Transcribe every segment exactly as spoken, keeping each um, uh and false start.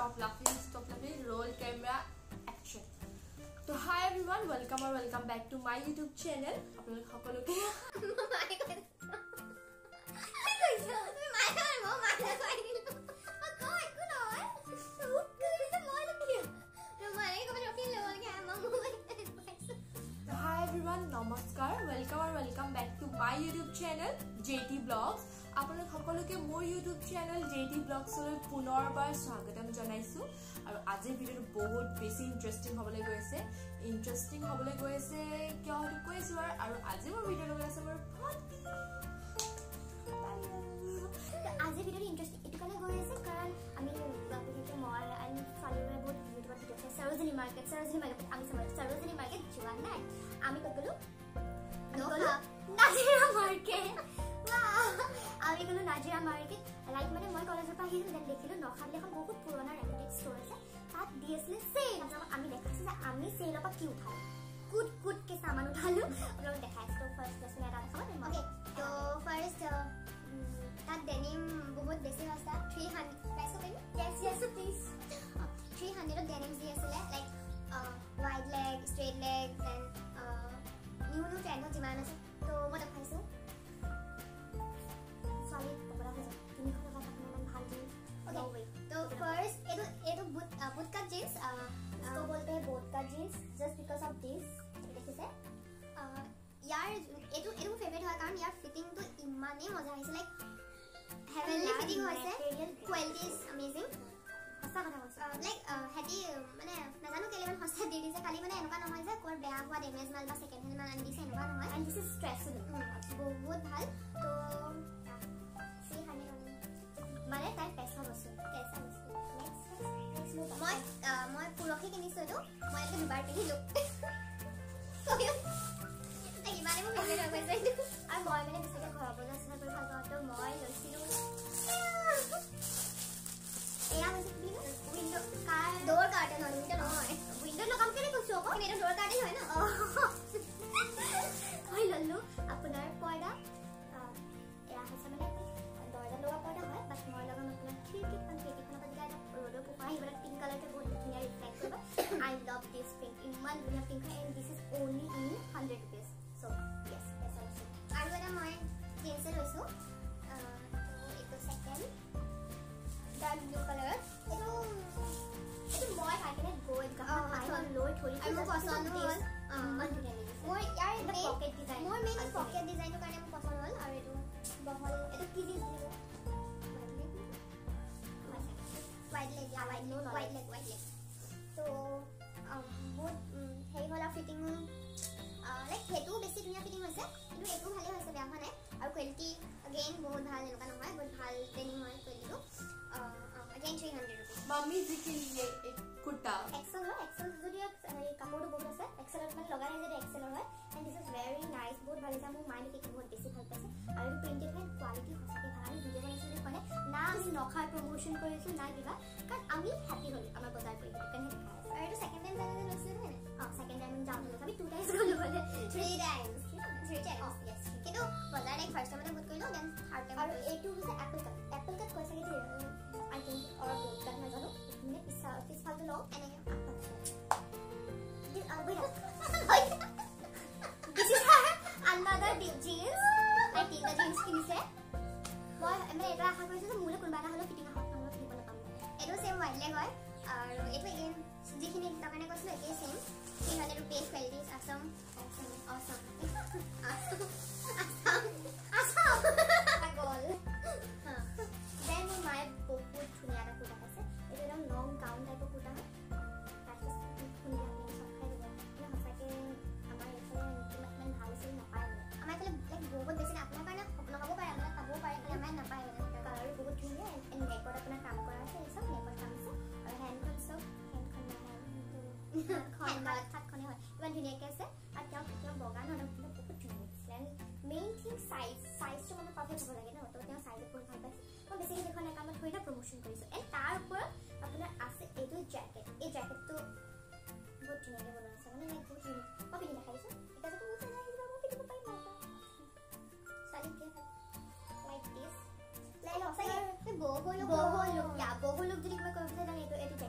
stop laughing, stop laughing, roll camera, action. So hi everyone, welcome or welcome back to my YouTube channel. আপোনালোক সকলোকে মাই কৈছে কি কৈছে মাই কাৰ মই মাই কৈ দিলো আকৌ একো নহয় উঠ কৰিছে মই দেখি মই কবে ৰখি লৈ গয়া মই Hi everyone, namaskar, welcome or welcome back to my YouTube channel J T Vlogs. আপোনালোক সকলোকে মোৰ YouTube channel J T Vlogs লৈ পুনৰবাৰ স্বাগতম জনাইছো আৰু আজিৰ ভিডিঅটো বহুত বেছি ইন্টাৰেষ্টিং হ'বলৈ গৈ আছে ইন্টাৰেষ্টিং হ'বলৈ গৈ আছে কিয় হয়তো কৈছো আৰু আজি মোৰ ভিডিঅ লৈ আছে মোৰ ভণ্টি আজি ভিডিঅটো ইন্টাৰেষ্টিং এটো কাৰণে গৈ আছে কাৰণ আমি বাপেকে মল এণ্ড ফালুৰে বহুত ভিডিঅ দেখি সৰোজনী মাৰ্কেট সৰোজনী মাৰ্কেট আমি সমাজ সৰোজনী মাৰ্কেট যোৱা নাই আমি কত গলো নগলো নাজিৰা মাৰ্কেট আমি গলো নাজিৰা মাৰ্কেট লাইক মানে মই কলেজৰ পৰা আহিলো দেন দেখিলো নখালে এখন বহুত পুৰণা ৰেপুটেড ষ্ট'ৰ আছে তাত ডিএসএল সেল আমি দেখাইছো যে আমি সেলৰ পৰা কি উঠালো কুট কুট কে সামান উঠালো আৰু দেখাইছো ফাৰ্স্ট ক্লাছ এটা দেখাব ওকে তো ফাৰ্স্ট তাত ডেনিম বহুত বেছি সস্তা three hundred প্ৰাইস কম yes yes please three hundred of denim দি আছিলে like wide leg straight leg then new new trend যিমান আছে তো মই দেখাইছো sorry পকৰা হৈ যায় তুমি খোৱা কথা ভাল জিন্স ओके तो फर्स्ट ये तो ये तो बुट बुट का जींस इसको बोलते हैं बोट का जींस जस्ट बिकॉज ऑफ दिस देखिए से यार ये तो ये तो फेवरेट है कारण यार फिटिंग तो इमाने मजा आइছে लाइक हेवनली फिटिंग होइছে क्वालिटी इज अमेजिंग हस्ता কথা কৈছে লাইক হেডি মানে নাজানো কেলে মান হস্তা দি দিছে খালি মানে এনেকা নহয় যে কোৰ বেয়া হোৱা ড্যামেজ মাল বা সেকেন্ড হ্যান্ড মাল আনি দিছে এনেকা নহয় এন্ড দিস ইজ স্ট্ৰেচেবল বহুত ভাল তো সি হানি মানে তাই পেছা বস্তু পেছা বস্তু নেক্সট মই মই পুৰখি কিনিছো এটো মই এটো দুবাৰ পিন্ধিলো এই মানে মই মেলে ৰৈ গৈছে আৰু মই মানে বেছিকে ঘৰৰ বজাৰ চজাৰ কৰি ভাল পাওঁ তো মই লৈছিলো এয়া হৈছে কি উইন্ডো কাৰ ডোৰ কাৰ্টেন হয় উইন্ডো নহয় উইন্ডো লগাম কেনে কৈছো আকৌ মেটো ডোৰ কাৰ্টেন হয় না হয় লল্লু আপোনাৰ পৰ্দা এয়া হৈছে মানে দৰ্জা লগা পৰ্দা হয় বাট মই লগাম আপোনাৰ খিৰকি খন খিৰকি খন পৰা দিলে ৰ'দৰ পোহৰ আহিবলে পিংক কালাৰটো বহুত ধুনীয়া ৰিফ্লেক্ট কৰিব আই লাভ দিস পিংক ইমান ধুনীয়া পিংক হয় and this is only in one hundred rupees so yes এছ অলসো আৰু এটা মই জিন্স লৈছো এইটো সেকেন্ড ডাৰ্ক ব্লু কালাৰ এইটো এইটো মই কাটিনে গৈ গাহ পাই লৈ থৰি আৰু মোৰ পছন্দ হ'ল ইমান ধুনীয়া লাগিছে মোৰ ইয়াৰ পকেট ডিজাইন মোৰ মেইন পকেট ডিজাইনটো কাৰণে মোৰ পছন্দ হ'ল আৰু এইটো বহল এইটো কি জিন্স দিলো white leg yeah white leg white leg white leg so um বহুত হেই হলা ফিটিং লাইক হেতু বেছি ধুনীয়া ফিটিং হৈছে কিন্তু এটো ভালে হৈছে বেয়া হোৱা নাই আৰু কোৱালিটি अगेन বহুত ভাল এনেকা নহয় বহুত ভাল ডেনিম হয় কোৱালিটিটো again three hundred rupees mummy जी के लिए एक कुर्ता एक्सेल है एक्सेल যদি এই কাপড়টো বহুত আছে এক্সেলত মানে লগাই নাই যে এক্সেলৰ হয় and this is very nice বহুত ভাল আছে মোৰ মাইন্ড কে বহুত বেছি ভাল পাইছে আৰু প্ৰিন্টেড হয় কোৱালিটি সঁচাকে ভাল আমি ভিডিও বনাইছিলো মানে না আমি নখাৰ প্ৰমোশন কৰিছো না কিবা কাৰণ আমি হ্যাপি হলি আমাৰ বজাৰ কৰি কেনে দেখাই আছে আৰু সেকেন্ড টাইম জানা লৈছিলো হয় না অ সেকেন্ড টাইম যাম আমি টু টাইমছ গলো বলে three times three times yes কিন্তু বজাৰ এক ফাৰ্স্ট টাইম বুক কৰিলো দেন থাৰ্ড টাইম আৰু এইটো হৈছে এপল কাট এপল কাট কৈছে কি I think or both that my gano मैंने पिसा पिस फाल तो लो एने this uh wait this is another jeans I think the jeans ki se moi मैं এটা আশা কৰিছো যে মোলে কোনবা হলো ফিটিং হক নহলো ফিটিং নাপাম এটো সেম white leg হয় আৰু এটো again যিখিনি দোকানে কৈছিল একে same three hundred rupees quality is awesome awesome awesome awesome awesome goal ha then my বহুত ধুনীয়া এটা কুৰ্তা আছে এইটো একদম লং গাউন টাইপৰ কুৰ্তা হয় তাতে ধুনীয়া সব খাই দিব মানে সঁচাকে আমাৰ এইফালে ইমান ভাল আছে নাপায় মানে আমাৰ এইফালে লাইক বহুত বেছি আপোনাৰ কাৰণে লগাব পাৰে আপোনাৰ পাবও পাৰে খালি আমাৰ নাপায় মানে কালাৰো বহুত ধুনীয়া এণ্ড নেকত আপোনাৰ কাম কৰা আছে এই চব নেকত কাম আছে আৰু হেণ্ডখন চব হেণ্ডখন নহয় হাতখনে হয় ইমান ধুনীয়াকৈ আছে আৰু তেওঁ তেওঁ বগা নহয় বহুত ধুনীয়া এণ্ড মেইন থিং চাইজ চাইজটো মানে পাৰফেক্ট হ'ব লাগে ন তো তেওঁ চাইজত বহুত ভাল পাইছে মই বেছিকৈ দেখুৱা নাই কামত থৈ প্ৰমোশন কৰিছোঁ এণ্ড তাৰ ওপৰত আপোনাৰ আছে এইটো জেকেট এই জেকেটটো বহুত ধুনীয়াকৈ বনোৱা আছে মানে লাইক বহুত ধুনীয়া মই পিন্ধি দেখাইছোঁ এতিয়া যদি মোৰ চাই আহিব মই পিন্ধিব পাৰিম ছোৱালীকে লাইক দিছ লাইক সঁচাকৈ বহো লুক বহো লুক ইয়া বহো লুক যদি কিবা কৰিব বিচাৰে এইটো এইটো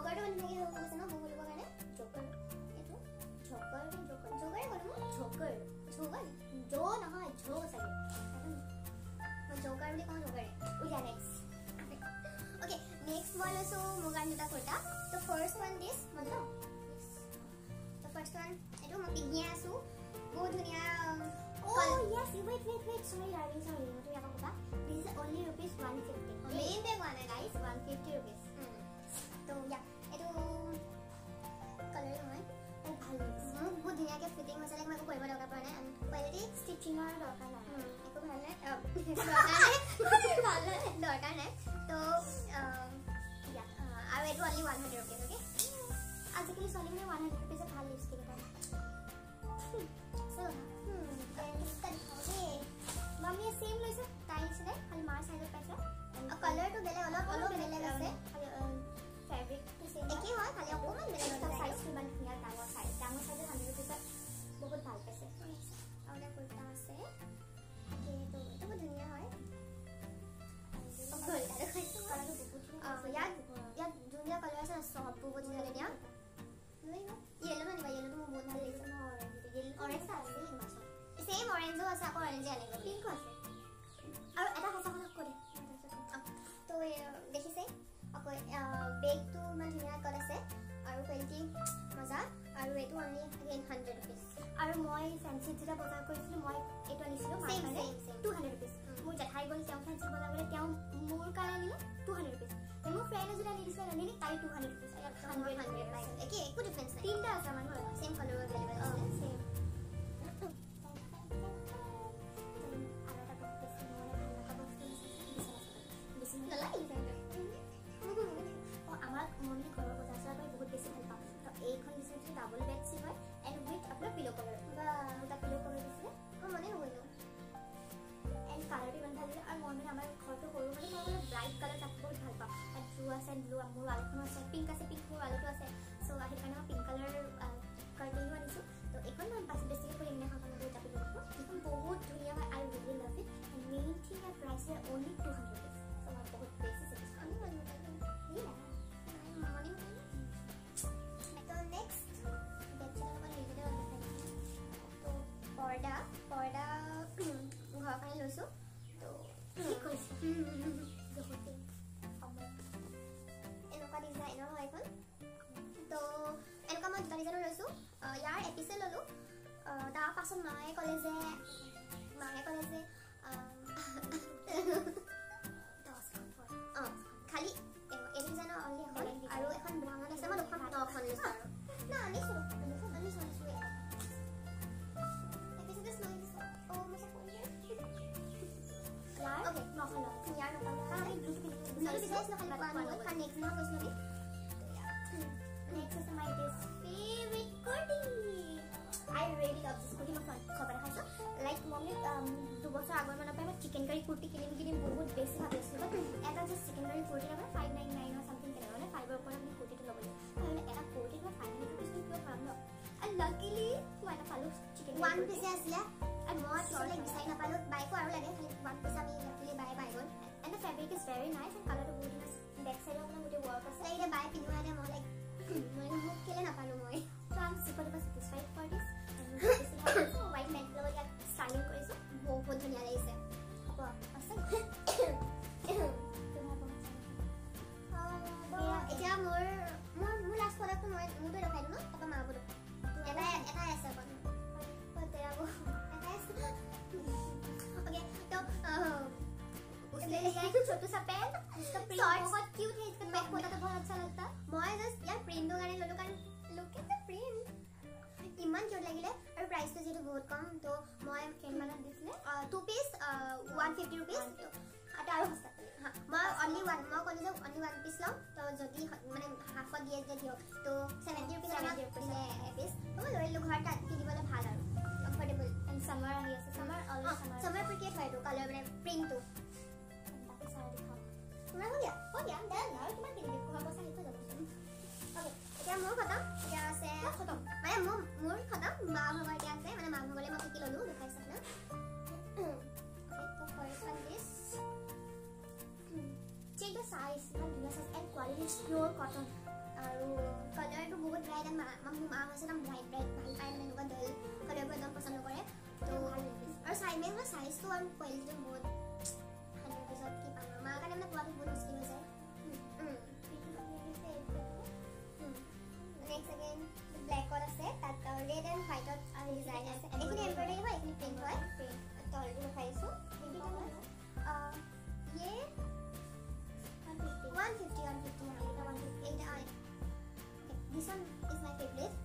জকাৰটো মানে কি হ'ব কৈছে ন বহু লোকৰ কাৰণে জকাৰ এইটো জকাৰ জকাৰ জকাৰে কৰো জকাৰ জকাৰ জো নহয় জো চাগে মই জকাৰ বুলি কওঁ জকাৰে উইয়া next Okay, next one also Muganita Kurta. The first one this, Mala. The first one, I don't know, Pignia Su. Go to the. Oh, yes, wait, wait, wait. Sorry, darling, sorry. What do you have about? This is only rupees one fifty. Main big one, guys, one fifty rupees. So, yeah, it will color one. Oh, bhalo. Good dhuniya ke fitting was like my go koriba doga pane and quality stitching or doga na. Eko bhalo. Doga ne. Doga ne. So, uh, yeah, uh, I will do only one hundred rupees, okay? As you can see, only one hundred rupees of high lipstick. So, hmm, okay. Mommy, same like this. Tiles, right? Only Mars has a paisa. A color to bele, all of all of bele lagase. Fabric to same. Eki hoy, khali apko man bele lagase. Size to ban here, tango size. Tango size hundred rupees ka. बहुत भाल पैसे. और ये कुर्ता से. ये तो तो बहुत दुनिया है. यार यार दुनिया कलर ऐसा सब बहुत ज्यादा दिया नहीं ना येलो में नहीं येलो तो बहुत भारी लगता है येलो ऑरेंज था सेम ऑरेंज हो ऐसा ऑरेंज आने का पिंक है और ऐसा ऐसा कुछ करे तो देखिए से अब बैग तो मैं दुनिया कलर से और क्वालिटी मजा और ये तो ओनली अगेन hundred rupees और মই फैंसी जिला बाजार কৰিছিলো মই এটো আনিছিলো same same two hundred rupees মোৰ জেঠাই গল তেওঁ ফ্যান্সি বজাৰ গলে তেওঁ মোৰ কাৰণে নিলে two hundred rupees মোৰ ফ্ৰেন্ড এজনে নিদিছিল আনিলে তাই two hundred rupees আই hundred hundred পাইছে একে একো ডিফাৰেন্স নাই তিনটা আছে আমাৰ সেম কালাৰ अवेलेबल আছে সেম আৰু এটা বহুত বেছি মানে ভাল লগা বস্তু বেছি নালাগে ও আমাৰ মনি ঘৰৰ বজাৰ পৰা বহুত বেছি ভাল পাওঁ তো এইখন দিছে ডাবল বেড সি হয় এন্ড উইথ আপোনাৰ পিলো কভাৰ বা এটা পিলো কভাৰ দিছে ও মনে হইলো and color भी बन थाले और मोर में हमारे घर तो होरो মানে মই ব্রাইট কালার তাক বহুত ভাল পাওঁ আর ব্লু আছে ব্লু মোৰ আলখন আছে পিঙ্ক আছে পিঙ্ক মোৰ আলটো আছে সো আহি কানা পিঙ্ক কালার কাৰ্ডিং আনিছো তো এখন মই পাছে বেছিকে কৰি ইনে হাখন লৈ তাপি দিব এখন বহুত ধুনিয়া হয় I really love it and main thing a price is only two hundred rupees so মই বহুত বেছি স্যাটিসফাইড আমি মনে করি ইয়া মনি তো নেক্সট বেচলার মানে ভিডিও দেখাই তো পর্দা পর্দা ঘৰ কানে লৈছো তো কি কৈছে বহুত সময় এনেকুৱা ডিজাইনৰ হয় এখন তো এনেকুৱা মই দুটা ডিজাইনৰ লৈছো ইয়াৰ এপিসোড ললো তাৰ পাছত মায়ে ক'লে যে মায়ে ক'লে যে খালি এই ডিজাইনৰ অনলি এখন আৰু এখন ব্ৰাউন আছে মই দুখন নখন লৈছো আৰু না আনিছো আনিছো আনিছো আনিছো এপিসোড লৈ দিছো ও মই Okay, no hello. Yeah, no hello. Can I blue pink? No, this is no hello. One more. Can next now go slowly. Next is my this favorite kurti. I really love this kurti. मैं खबर है सो. Like mommy um दो बছৰ আগৰ মানৰ পৰা মই chicken curry kurti কিনিম কিনিম বহুত বেছি ভাবি আছিলো বাট এটা যে চিকেন কাৰী কুৰ্তি লাগে five ninety-nine or something কেনে মানে five ৰ ওপৰত আমি কুৰ্তিটো ল'ব লাগে মানে এটা কুৰ্তি মই five hundred rupees কিয় পাম ন and luckily মই এটা পালো চিকেন one piece আছিলে and মই পিছত লাইক বিচাৰি নাপালো বাইকো আৰু লাগে খালি one piece আমি luckily bye bye goal and the fabric is very nice and color বহুত nice back side ৰ মানে গোটে work আছে এইটা বাই পিনোৱা দে মই লাইক মই মোক কেলে নাপালো মই so I'm super duper satisfied for this and this is how white man লগত ইয়াক ষ্টাইলিং কৰিছো বহুত ধুনীয়া লাগিছে হ'ব আছে এতিয়া মোৰ মোৰ মোৰ লাষ্ট প্ৰডাক্ট মই মোৰটো দেখাই দিম ন তাৰপৰা মাৰ বলো এটা এটা আছে এখন তেৰা বো এটা আছে ओके तो उसने लिया एक छोटा सा पेन इसका प्रिंट बहुत क्यूट है इसका बैक होता तो बहुत अच्छा लगता मैं जस्ट यार प्रिंट दो गाने लोलो कारण लुक एट द प्रिंट इमान क्यूट লাগিলে আৰু প্ৰাইসটো যেটো বহুত কম তো মই ফ্ৰেন্ড মানত দিছিলে two piece one fifty rupees আটা আৰু সস্তা হা মই অনলি ওয়ান মই কলি যে অনলি ওয়ান পিস লম তো যদি মানে হাফত দিয়ে যে দিও তো seventy rupees আমাক দিলে পিস তো লৈ লো ঘৰটা কিনিবলৈ ভাল আৰু কমফৰ্টেবল এন্ড সামাৰ আহি আছে summer always summer summer perfect হয় তো কালাৰ মানে প্ৰিন্টটো তাতে চাই দেখাও তোমাৰ হৈ গয়া হৈ গয়া দেন আৰু তোমাৰ কিনিবি ঘৰ বসা হিটো যাব ओके এতিয়া মোৰ খতম এতিয়া আছে খতম মানে মোৰ মোৰ খতম মা ভগৰ এতিয়া আছে মানে মা ভগলে মই কি ললো দেখাইছ না ओके तो first one this check the size and the size and quality is pure cotton আৰু কালাৰটো বহুত ব্ৰাইট মোৰ মা হৈছে একদম ব্ৰাইট ব্ৰাইট ভাল পায় মানে এনেকুৱা ডল কালাৰবোৰ একদম পচন্দ কৰে তো আৰু চাইমেলৰ চাইজটো আৰু কোৱালিটিটো বহুত হাণ্ড্ৰেড পিছত কি পাম মাৰ কাৰণে মানে পোৱাটো বহুত মুস্কিল হৈ যায় নেক্সট এগেইন ব্লেকত আছে তাত ৰেড এণ্ড হোৱাইটত ডিজাইন আছে এইখিনি এম্ব্ৰইডাৰী হয় এইখিনি প্ৰিণ্ট হয় তলটো দেখাইছোঁ ये one fifty one fifty हाँ ये one fifty eight आए this one is my favorite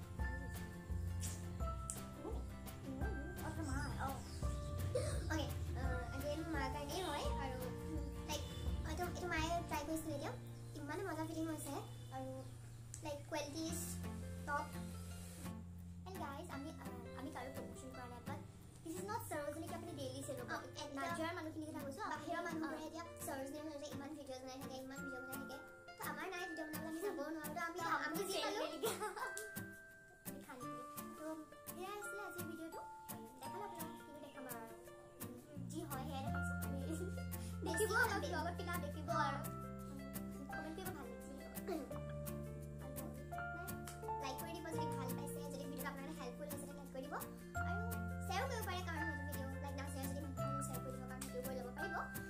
और हमारा oh okay again मार्का नहीं होए और like तो इतो माय try को इसलिए दिया इम्मान मजा fitting होता है और like qualities top and guys अमी अमी कारो promotion करना है पर this is not Sarojini ki apni daily sale hoga and najar manu ki likha hoise bahira manu kore etia Sarojini manu je iman videos banai thake iman video banai thake to amar nai video banai ami sabo noaru to ami ami ji palu dikhani to here asle aji video to dekhala apna ki dekhama ji hoy here dekhaisu ami dekhibo ami blogot pila dekhibo aru comment pe bhal lagise like kori dibo jodi bhal paise jodi video apnara helpful hoise like kori dibo aru share koribo pare karon hoyto video like na share jodi share koribo karon video kori lobo paribo